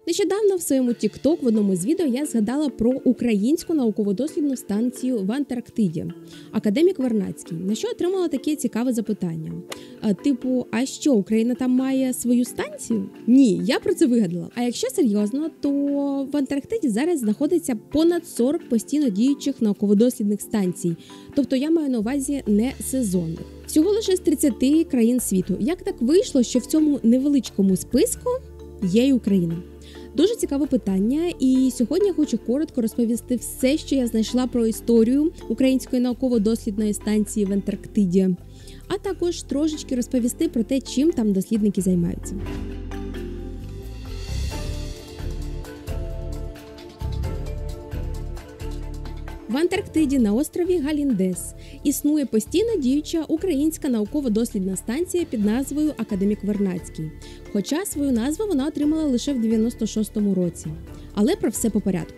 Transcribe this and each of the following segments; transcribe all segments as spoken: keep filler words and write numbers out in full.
Нещодавно в своєму TikTok в одному з відео я згадала про українську науково-дослідну станцію в Антарктиді «Академік Вернадський», на що отримала таке цікаве запитання. А, типу, а що, Україна там має свою станцію? Ні, я про це вигадала. А якщо серйозно, то в Антарктиді зараз знаходиться понад сорок постійно діючих науково-дослідних станцій. Тобто я маю на увазі не сезонних. Всього лише з тридцяти країн світу. Як так вийшло, що в цьому невеличкому списку є і Україна? Дуже цікаве питання, і сьогодні я хочу коротко розповісти все, що я знайшла про історію української науково-дослідної станції в Антарктиді, а також трошечки розповісти про те, чим там дослідники займаються. В Антарктиді на острові Галіндес існує постійно діюча українська науково-дослідна станція під назвою «Академік Вернадський», хоча свою назву вона отримала лише в дев'яносто шостому році. Але про все по порядку.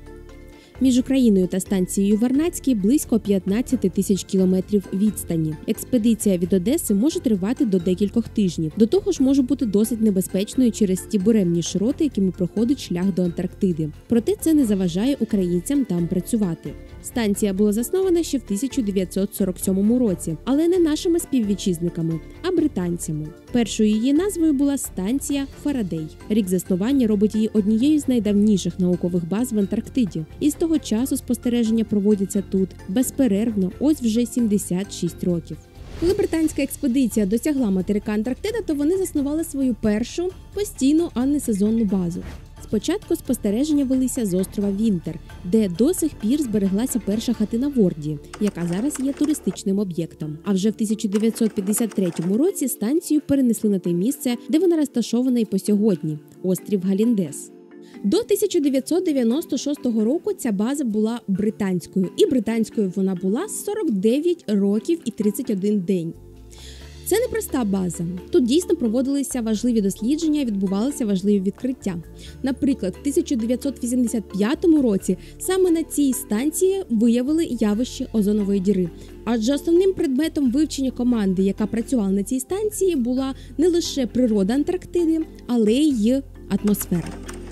Між Україною та станцією Вернадський близько п'ятнадцять тисяч кілометрів відстані. Експедиція від Одеси може тривати до декількох тижнів. До того ж може бути досить небезпечною через ті буремні широти, якими проходить шлях до Антарктиди. Проте це не заважає українцям там працювати. Станція була заснована ще в тисяча дев'ятсот сорок сьомому році, але не нашими співвітчизниками, а британцями. Першою її назвою була станція Фарадей. Рік заснування робить її однією з найдавніших наукових баз в Антарктиді. І з того часу спостереження проводяться тут безперервно, ось вже сімдесят шість років. Коли британська експедиція досягла материка Антарктида, то вони заснували свою першу постійну, а не сезонну базу. Спочатку спостереження велися з острова Вінтер, де до сих пір збереглася перша хатина Ворді, яка зараз є туристичним об'єктом. А вже в тисяча дев'ятсот п'ятдесят третьому році станцію перенесли на те місце, де вона розташована і по сьогодні – острів Галіндес. До тисяча дев'ятсот дев'яносто шостого року ця база була британською, і британською вона була сорок дев'ять років і тридцять один день. Це не проста база. Тут дійсно проводилися важливі дослідження, відбувалися важливі відкриття. Наприклад, в тисяча дев'ятсот вісімдесят п'ятому році саме на цій станції виявили явище озонової діри. Адже основним предметом вивчення команди, яка працювала на цій станції, була не лише природа Антарктиди, але й атмосфера.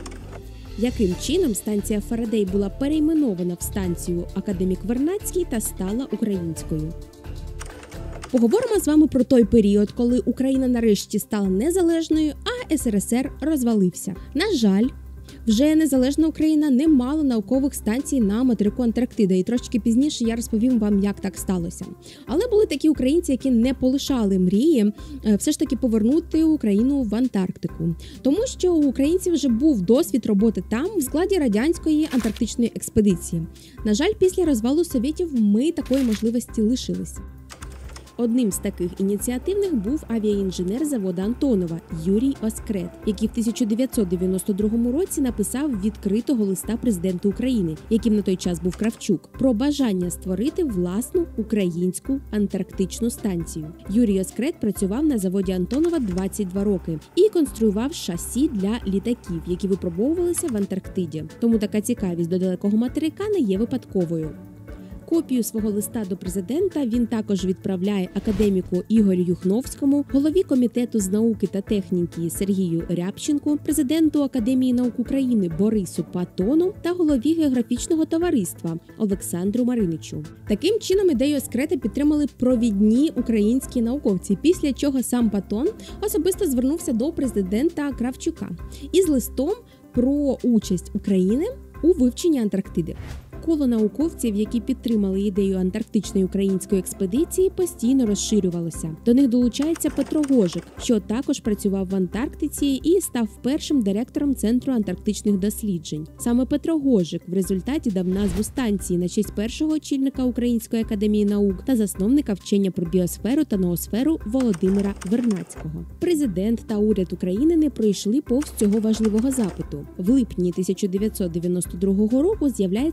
Яким чином станція Фарадей була перейменована в станцію «Академік Вернадський» та стала українською? Поговоримо з вами про той період, коли Україна нарешті стала незалежною, а ес ер ес ер розвалився. На жаль, вже незалежна Україна не мала наукових станцій на материку Антарктида, і трошки пізніше я розповім вам, як так сталося. Але були такі українці, які не полишали мрії все ж таки повернути Україну в Антарктику. Тому що у українців вже був досвід роботи там в складі радянської антарктичної експедиції. На жаль, після розвалу Совєтів ми такої можливості лишилися. Одним з таких ініціативних був авіаінженер заводу Антонова Юрій Оскрет, який в тисяча дев'ятсот дев'яносто другому році написав відкритого листа президенту України, яким на той час був Кравчук, про бажання створити власну українську антарктичну станцію. Юрій Оскрет працював на заводі Антонова двадцять два роки і конструював шасі для літаків, які випробовувалися в Антарктиді. Тому така цікавість до далекого материка не є випадковою. Копію свого листа до президента він також відправляє академіку Ігорю Юхновському, голові комітету з науки та техніки Сергію Рябченку, президенту Академії наук України Борису Патону та голові географічного товариства Олександру Мариничу. Таким чином ідею Оскрета підтримали провідні українські науковці, після чого сам Патон особисто звернувся до президента Кравчука із листом про участь України у вивченні Антарктиди. Коло науковців, які підтримали ідею антарктичної української експедиції, постійно розширювалося. До них долучається Петро Гожик, що також працював в Антарктиці і став першим директором Центру антарктичних досліджень. Саме Петро Гожик в результаті дав назву станції на честь першого очільника Української академії наук та засновника вчення про біосферу та ноосферу Володимира Вернадського. Президент та уряд України не пройшли повз цього важливого запиту. В липні тисяча дев'ятсот дев'яносто другого року з'являється розпорядження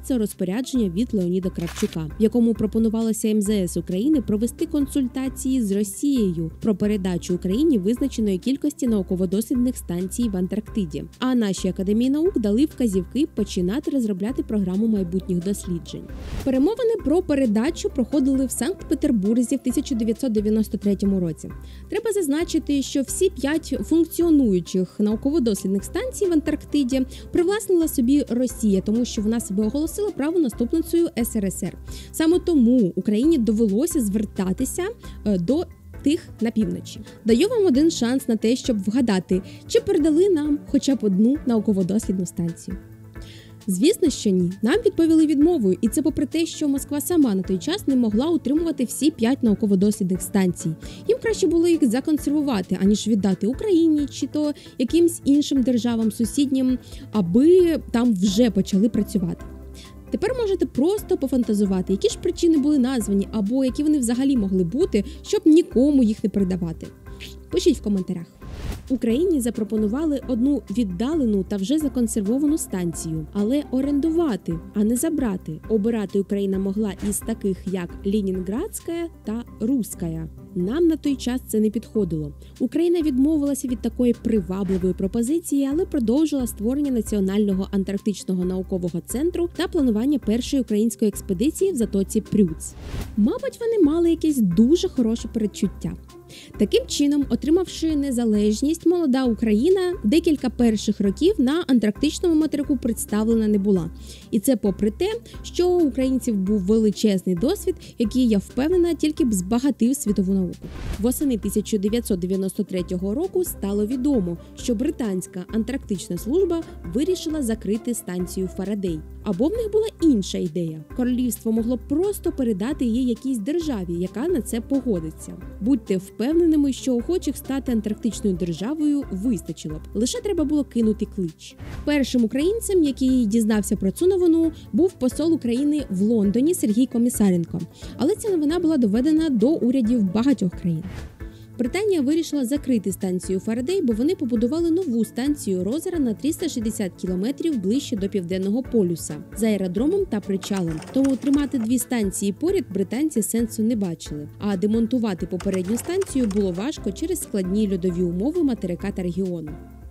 розпорядження від Леоніда Кравчука, в якому пропонувалося ем зе ес України провести консультації з Росією про передачу Україні визначеної кількості науково-дослідних станцій в Антарктиді. А нашій Академії наук дали вказівки починати розробляти програму майбутніх досліджень. Перемовини про передачу проходили в Санкт-Петербурзі в тисяча дев'ятсот дев'яносто третьому році. Треба зазначити, що всі п'ять функціонуючих науково-дослідних станцій в Антарктиді привласнила собі Росія, тому що вона себе оголосила правонаступницею ес ер ес ер. Саме тому Україні довелося звертатися до тих на півночі. Даю вам один шанс на те, щоб вгадати, чи передали нам хоча б одну науково-дослідну станцію. Звісно, що ні. Нам відповіли відмовою, і це попри те, що Москва сама на той час не могла утримувати всі п'ять науково-дослідних станцій. Їм краще було їх законсервувати, аніж віддати Україні чи то якимсь іншим державам сусіднім, аби там вже почали працювати. Тепер можете просто пофантазувати, які ж причини були названі, або які вони взагалі могли бути, щоб нікому їх не передавати. Пишіть в коментарях. Україні запропонували одну віддалену та вже законсервовану станцію, але орендувати, а не забрати. Обирати Україна могла із таких, як Ленінградська та Руська. Нам на той час це не підходило. Україна відмовилася від такої привабливої пропозиції, але продовжила створення Національного антарктичного наукового центру та планування першої української експедиції в затоці Прюц. Мабуть, вони мали якесь дуже хороше передчуття. Таким чином, отримавши незалежність, молода Україна декілька перших років на антарктичному материку представлена не була. І це попри те, що у українців був величезний досвід, який, я впевнена, тільки б збагатив світову науку. Восени тисяча дев'ятсот дев'яносто третього року стало відомо, що британська антарктична служба вирішила закрити станцію Фарадей. Або в них була інша ідея. Королівство могло просто передати її якійсь державі, яка на це погодиться. Будьте впевненими, що охочих стати антарктичною державою вистачило б. Лише треба було кинути клич. Першим українцем, який дізнався про цю новину, був посол України в Лондоні Сергій Комісаренко. Але ця новина була доведена до урядів багатьох країн. Британія вирішила закрити станцію Фарадей, бо вони побудували нову станцію Розера на триста шістдесят кілометрів ближче до Південного полюса, з аеродромом та причалом. Тому тримати дві станції поряд британці сенсу не бачили, а демонтувати попередню станцію було важко через складні льодові умови материка та регіону.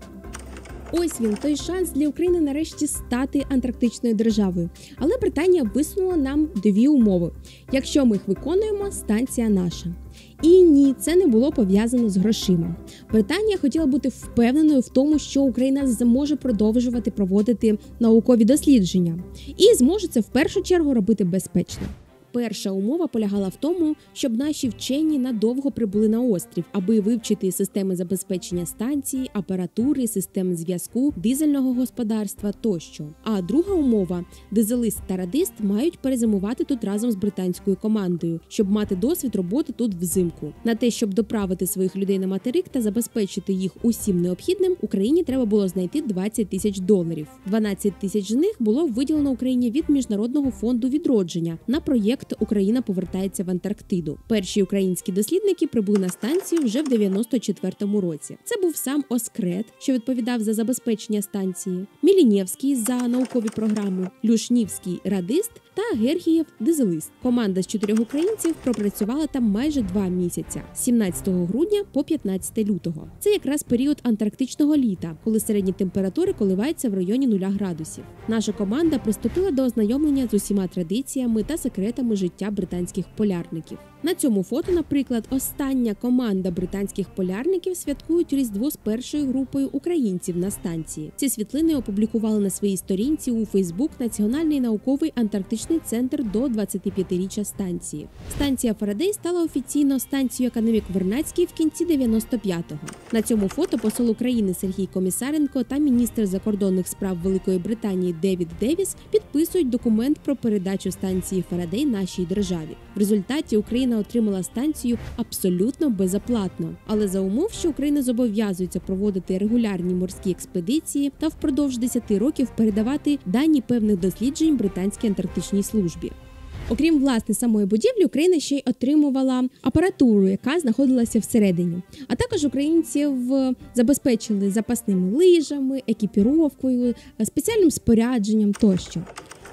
Ось він, той шанс для України нарешті стати антарктичною державою. Але Британія висунула нам дві умови. Якщо ми їх виконуємо, станція наша. І ні, це не було пов'язано з грошима. Британія хотіла бути впевненою в тому, що Україна зможе продовжувати проводити наукові дослідження. І зможе це в першу чергу робити безпечно. Перша умова полягала в тому, щоб наші вчені надовго прибули на острів, аби вивчити системи забезпечення станції, апаратури, системи зв'язку, дизельного господарства тощо. А друга умова – дизелист та радист мають перезимувати тут разом з британською командою, щоб мати досвід роботи тут взимку. На те, щоб доправити своїх людей на материк та забезпечити їх усім необхідним, Україні треба було знайти двадцять тисяч доларів. дванадцять тисяч з них було виділено Україні від Міжнародного фонду відродження на проєкт «Україна повертається в Антарктиду». Перші українські дослідники прибули на станцію вже в дев'яносто четвертому році. Це був сам Оскрет, що відповідав за забезпечення станції, Мілінєвський за наукові програми, Люшнівський – радист та Гергієв – дизелист. Команда з чотирьох українців пропрацювала там майже два місяця – з сімнадцятого грудня по п'ятнадцяте лютого. Це якраз період антарктичного літа, коли середні температури коливаються в районі нуля градусів. Наша команда приступила до ознайомлення з усіма традиціями та секретами життя британських полярників. На цьому фото, наприклад, остання команда британських полярників святкують Різдво з першою групою українців на станції. Ці світлини опублікували на своїй сторінці у Фейсбук Національний науковий антарктичний центр до двадцятип'ятиріччя станції. Станція Фарадей стала офіційно станцією академік Вернадський в кінці дев'яносто п'ятого. На цьому фото посол України Сергій Комісаренко та міністр закордонних справ Великої Британії Девід Девіс підписують документ про передачу станції Фарадей нашій державі. В результаті Україна отримала станцію абсолютно безоплатно, але за умов, що Україна зобов'язується проводити регулярні морські експедиції та впродовж десяти років передавати дані певних досліджень британській антарктичній службі. Окрім, власне, самої будівлі, Україна ще й отримувала апаратуру, яка знаходилася всередині. А також українців забезпечили запасними лижами, екіпіровкою, спеціальним спорядженням тощо.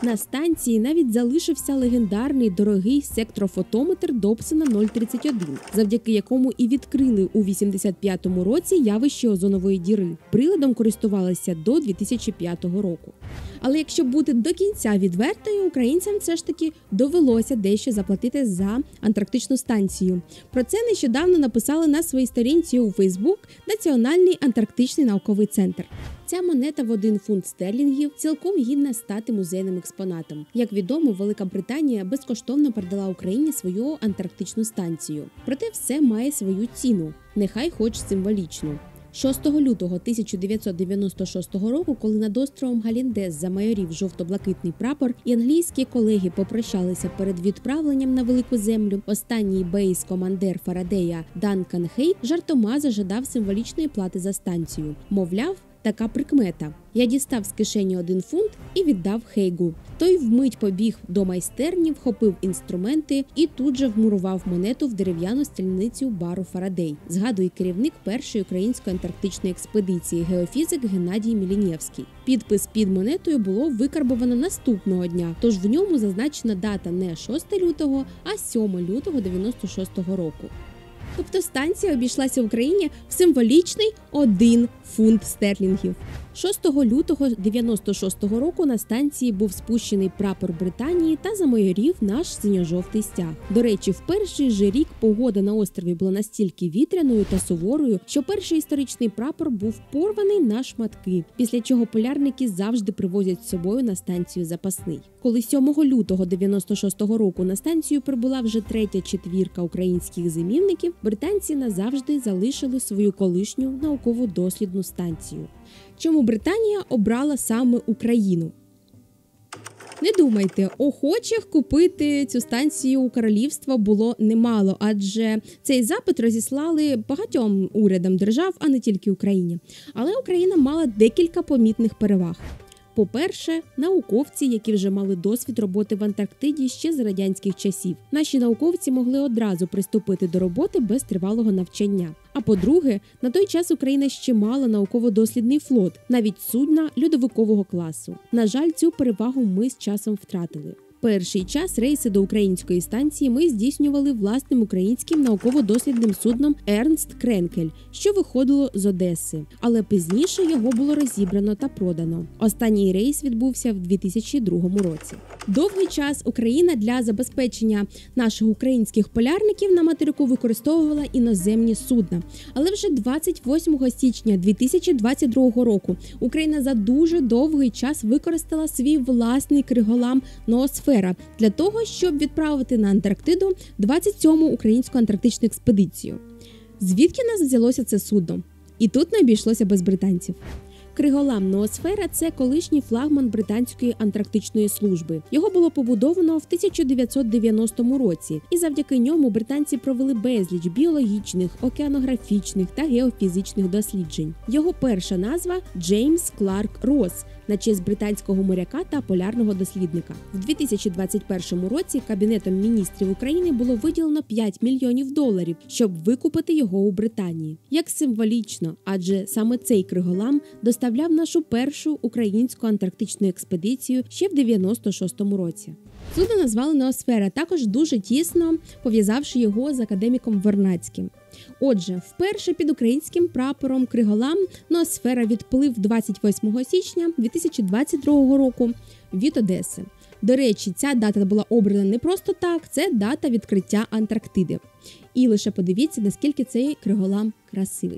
На станції навіть залишився легендарний дорогий сектрофотометр Добсона нуль тридцять один, завдяки якому і відкрили у вісімдесят п'ятому році явище озонової діри. Приладом користувалися до дві тисячі п'ятого року. Але якщо бути до кінця відвертою, українцям все ж таки довелося дещо заплатити за антарктичну станцію. Про це нещодавно написали на своїй сторінці у Фейсбук Національний антарктичний науковий центр. Ця монета в один фунт стерлінгів цілком гідна стати музейним експонатом. Як відомо, Велика Британія безкоштовно передала Україні свою антарктичну станцію. Проте все має свою ціну, нехай хоч символічну. шостого лютого тисяча дев'ятсот дев'яносто шостого року, коли над островом Галіндес замайорів жовто-блакитний прапор і англійські колеги попрощалися перед відправленням на Велику Землю, останній бейс-командир Фарадея Данкан Хейк жартома зажадав символічної плати за станцію. Мовляв, така прикмета. Я дістав з кишені один фунт і віддав Хейгу. Той вмить побіг до майстерні, вхопив інструменти і тут же вмурував монету в дерев'яну стільницю бару Фарадей, згадує керівник першої української антарктичної експедиції, геофізик Геннадій Мілінєвський. Підпис під монетою було викарбовано наступного дня, тож в ньому зазначена дата не шостого лютого, а сьомого лютого дев'яносто шостого року. Тобто станція обійшлася Україні в символічний один фунт стерлінгів. шостого лютого дев'яносто шостого року на станції був спущений прапор Британії та замайорів наш синьо-жовтий стяг. До речі, в перший же рік погода на острові була настільки вітряною та суворою, що перший історичний прапор був порваний на шматки, після чого полярники завжди привозять з собою на станцію запасний. Коли сьомого лютого дев'яносто шостого року на станцію прибула вже третя четвірка українських зимівників, британці назавжди залишили свою колишню науково-дослідну станцію. Чому Британія обрала саме Україну? Не думайте, охочих купити цю станцію у королівства було немало, адже цей запит розіслали багатьом урядам держав, а не тільки Україні. Але Україна мала декілька помітних переваг. По-перше, науковці, які вже мали досвід роботи в Антарктиді ще з радянських часів. Наші науковці могли одразу приступити до роботи без тривалого навчання. А по-друге, на той час Україна ще мала науково-дослідний флот, навіть судна льодовикового класу. На жаль, цю перевагу ми з часом втратили. Перший час рейси до української станції ми здійснювали власним українським науково-дослідним судном «Ернст Кренкель», що виходило з Одеси. Але пізніше його було розібрано та продано. Останній рейс відбувся в дві тисячі другому році. Довгий час Україна для забезпечення наших українських полярників на материку використовувала іноземні судна. Але вже двадцять восьмого січня дві тисячі двадцять другого року Україна за дуже довгий час використала свій власний криголам «Ноосфера» для того, щоб відправити на Антарктиду двадцять сьому українську антарктичну експедицію. Звідки нас взялося це судно? І тут не обійшлося без британців. Криголам «Ноосфера» – це колишній флагман британської антарктичної служби. Його було побудовано в тисяча дев'ятсот дев'яностому році, і завдяки ньому британці провели безліч біологічних, океанографічних та геофізичних досліджень. Його перша назва – Джеймс Кларк Росс, на честь британського моряка та полярного дослідника. В дві тисячі двадцять першому році Кабінетом міністрів України було виділено п'ять мільйонів доларів, щоб викупити його у Британії. Як символічно, адже саме цей криголам доставляв нашу першу українську антарктичну експедицію ще в дев'яносто шостому році. Судно назвали «Ноосфера», також дуже тісно пов'язавши його з академіком Вернадським. Отже, вперше під українським прапором криголам «Ноосфера» відплив двадцять восьмого січня дві тисячі двадцять другого року від Одеси. До речі, ця дата була обрана не просто так, це дата відкриття Антарктиди. І лише подивіться, наскільки цей криголам красивий.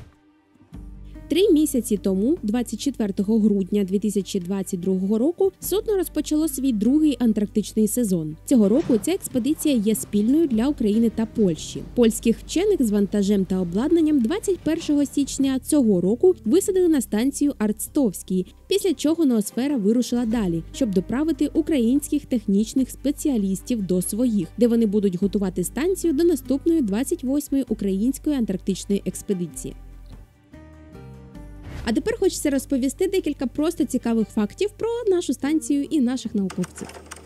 Три місяці тому, двадцять четвертого грудня дві тисячі двадцять другого року, судно розпочало свій другий антарктичний сезон. Цього року ця експедиція є спільною для України та Польщі. Польських вчених з вантажем та обладнанням двадцять першого січня цього року висадили на станцію Арцтовський, після чого «Ноосфера» вирушила далі, щоб доправити українських технічних спеціалістів до своїх, де вони будуть готувати станцію до наступної двадцять восьмої української антарктичної експедиції. А тепер хочеться розповісти декілька просто цікавих фактів про нашу станцію і наших науковців.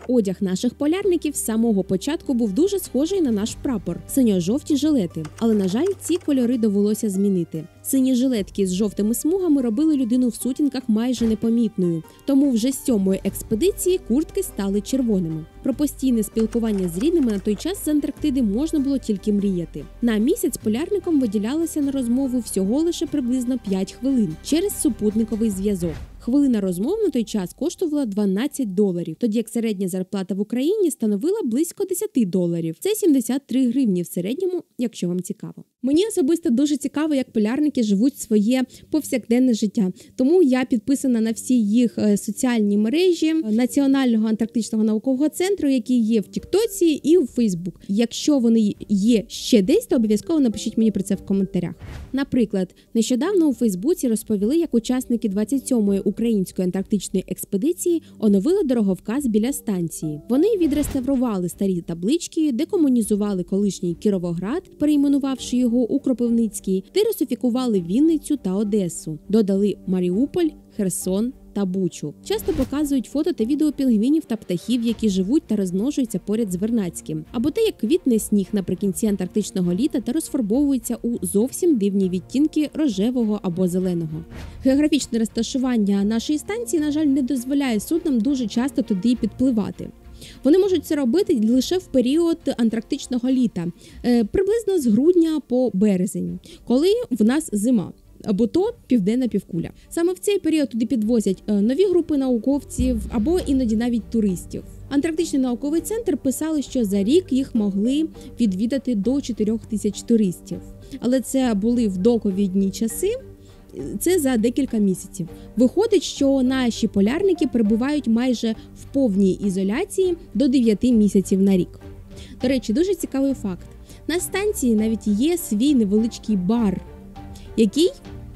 Одяг наших полярників з самого початку був дуже схожий на наш прапор – синьо-жовті жилети. Але, на жаль, ці кольори довелося змінити. Сині жилетки з жовтими смугами робили людину в сутінках майже непомітною, тому вже з сьомої експедиції куртки стали червоними. Про постійне спілкування з рідними на той час з Антарктиди можна було тільки мріяти. На місяць полярникам виділялося на розмову всього лише приблизно п'ять хвилин через супутниковий зв'язок. Хвилина розмов на той час коштувала дванадцять доларів, тоді як середня зарплата в Україні становила близько десять доларів. Це сімдесят три гривні в середньому, якщо вам цікаво. Мені особисто дуже цікаво, як полярники живуть своє повсякденне життя. Тому я підписана на всі їх соціальні мережі Національного антарктичного наукового центру, які є в Тіктоці і в Фейсбук. Якщо вони є ще десь, то обов'язково напишіть мені про це в коментарях. Наприклад, нещодавно у Фейсбуці розповіли, як учасники двадцять сьомої української антарктичної експедиції оновили дороговказ біля станції. Вони відреставрували старі таблички, декомунізували колишній Кіровоград, перейменувавши його у Кропивницький, дерусифікували Вінницю та Одесу, додали Маріуполь, Херсон та Бучу. Часто показують фото та відео пінгвінів та птахів, які живуть та розмножуються поряд з Вернадським. Або те, як квітне сніг наприкінці антарктичного літа та розфарбовується у зовсім дивні відтінки рожевого або зеленого. Географічне розташування нашої станції, на жаль, не дозволяє суднам дуже часто туди підпливати. Вони можуть це робити лише в період антарктичного літа, приблизно з грудня по березень, коли в нас зима. Або то південна півкуля. Саме в цей період туди підвозять нові групи науковців або іноді навіть туристів. Антарктичний науковий центр писали, що за рік їх могли відвідати до чотирьох тисяч туристів. Але це були в доковідні часи, це за декілька місяців. Виходить, що наші полярники перебувають майже в повній ізоляції до дев'яти місяців на рік. До речі, дуже цікавий факт. На станції навіть є свій невеличкий бар, який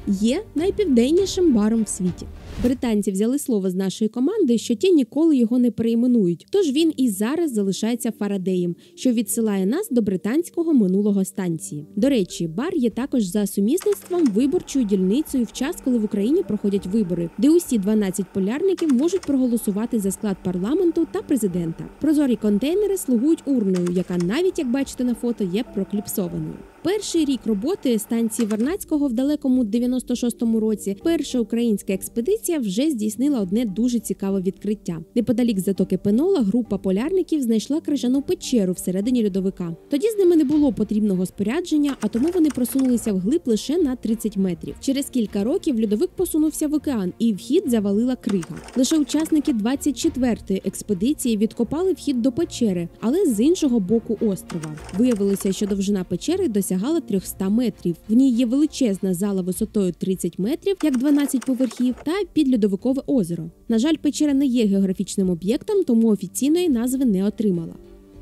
є найпівденнішим баром в світі. Британці взяли слово з нашої команди, що ті ніколи його не перейменують, тож він і зараз залишається Фарадеєм, що відсилає нас до британського минулого станції. До речі, бар є також за сумісництвом виборчою дільницею в час, коли в Україні проходять вибори, де усі дванадцять полярників можуть проголосувати за склад парламенту та президента. Прозорі контейнери слугують урною, яка навіть, як бачите на фото, є прокліпсованою. Перший рік роботи станції Вернадського в далекому дев'яносто шостому році перша українська експедиція вже здійснила одне дуже цікаве відкриття. Неподалік затоки Пенола група полярників знайшла крижану печеру всередині льодовика. Тоді з ними не було потрібного спорядження, а тому вони просунулися вглиб лише на тридцять метрів. Через кілька років льодовик посунувся в океан і вхід завалила крига. Лише учасники двадцять четвертої експедиції відкопали вхід до печери, але з іншого боку острова. Виявилося, що довжина печери досягла сягала триста метрів. В ній є величезна зала висотою тридцять метрів, як дванадцять поверхів, та підльодовикове озеро. На жаль, печера не є географічним об'єктом, тому офіційної назви не отримала.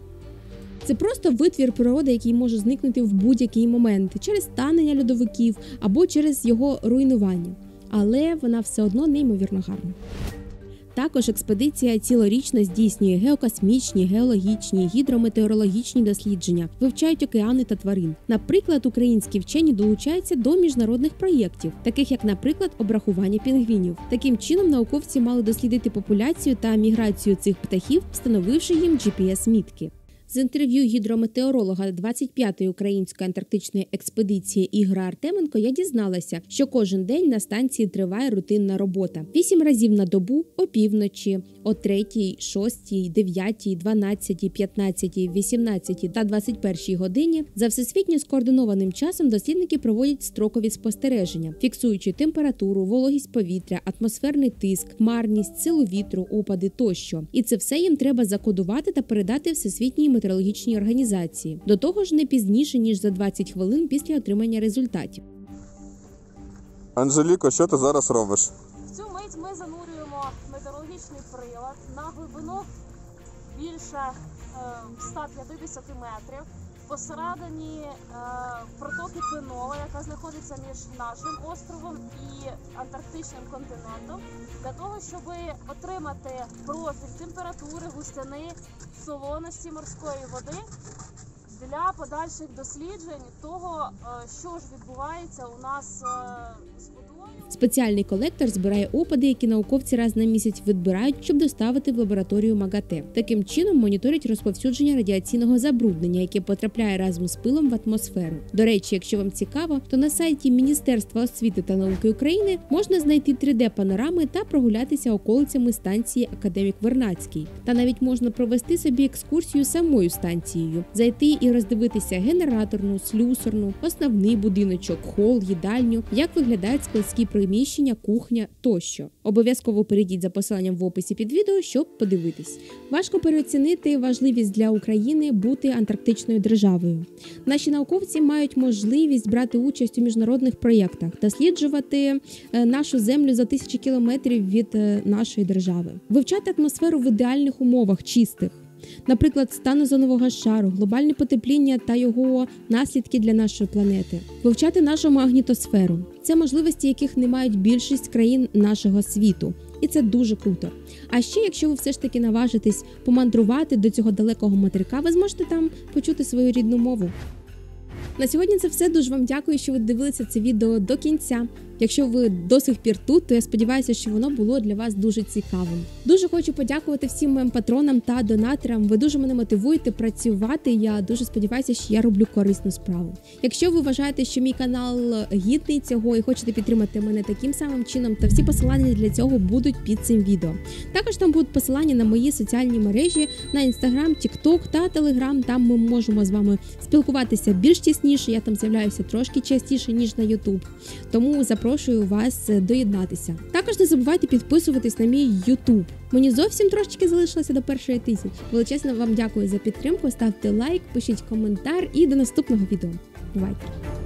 Це просто витвір природи, який може зникнути в будь-який момент через танення льодовиків або через його руйнування. Але вона все одно неймовірно гарна. Також експедиція цілорічно здійснює геокосмічні, геологічні, гідрометеорологічні дослідження, вивчають океани та тварин. Наприклад, українські вчені долучаються до міжнародних проєктів, таких як, наприклад, обрахування пінгвінів. Таким чином, науковці мали дослідити популяцію та міграцію цих птахів, встановивши їм джі пі ес-мітки. З інтерв'ю гідрометеоролога двадцять п'ятої української антарктичної експедиції Ігоря Артеменко я дізналася, що кожен день на станції триває рутинна робота. Вісім разів на добу, опівночі, о третій, шостій, дев'ятій, дванадцятій, п'ятнадцятій, вісімнадцятій та двадцять першій годині за всесвітньо скоординованим часом дослідники проводять строкові спостереження, фіксуючи температуру, вологість повітря, атмосферний тиск, хмарність, силу вітру, опади тощо. І це все їм треба закодувати та передати всесвітній метеорологічній організації. До того ж, не пізніше, ніж за двадцять хвилин після отримання результатів. Анжеліко, що ти зараз робиш? В цю мить ми занурюємо метеорологічний прилад на глибину більше ста п'ятдесят метрів посередині е, протоки Пенола, яка знаходиться між нашим островом і антарктичним континентом, для того, щоб отримати профіль температури, густини, солоності морської води для подальших досліджень того, що ж відбувається у нас з водою. Спеціальний колектор збирає опади, які науковці раз на місяць відбирають, щоб доставити в лабораторію МАГАТЕ. Таким чином моніторять розповсюдження радіаційного забруднення, яке потрапляє разом з пилом в атмосферу. До речі, якщо вам цікаво, то на сайті Міністерства освіти та науки України можна знайти три де-панорами та прогулятися околицями станції Академік Вернадський. Та навіть можна провести собі екскурсію самою станцією, зайти і роздивитися генераторну, слюсарну, основний будиночок, хол, їдальню, як виглядають складські приміщення, кухня тощо. Обов'язково перейдіть за посиланням в описі під відео, щоб подивитись. Важко переоцінити важливість для України бути антарктичною державою. Наші науковці мають можливість брати участь у міжнародних проєктах, досліджувати нашу землю за тисячі кілометрів від нашої держави, вивчати атмосферу в ідеальних умовах, чистих. Наприклад, стан озонового шару, глобальне потепління та його наслідки для нашої планети. Вивчати нашу магнітосферу. Це можливості, яких не мають більшість країн нашого світу. І це дуже круто. А ще, якщо ви все ж таки наважитесь помандрувати до цього далекого материка, ви зможете там почути свою рідну мову. На сьогодні це все. Дуже вам дякую, що ви дивилися це відео до кінця. Якщо ви до сих пір тут, то я сподіваюся, що воно було для вас дуже цікавим. Дуже хочу подякувати всім моїм патронам та донаторам. Ви дуже мене мотивуєте працювати. Я дуже сподіваюся, що я роблю корисну справу. Якщо ви вважаєте, що мій канал гідний цього і хочете підтримати мене таким самим чином, то всі посилання для цього будуть під цим відео. Також там будуть посилання на мої соціальні мережі, на Інстаграм, Тікток та Телеграм. Там ми можемо з вами спілкуватися більш тісніше. Я там з'являюся трошки частіше, ніж на Ютуб. Тому запрошую. Запрошую вас доєднатися. Також не забувайте підписуватись на мій YouTube. Мені зовсім трошечки залишилося до першої тисячі. Величезно вам дякую за підтримку, ставте лайк, пишіть коментар і до наступного відео. Бувайте!